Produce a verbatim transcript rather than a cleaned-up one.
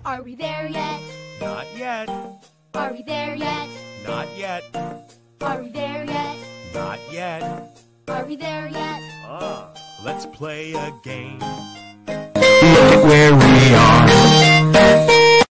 Are we there yet? Not yet. Are we there yet? Not yet. Are we there yet? Not yet. Are we there yet? Ah, let's play a game.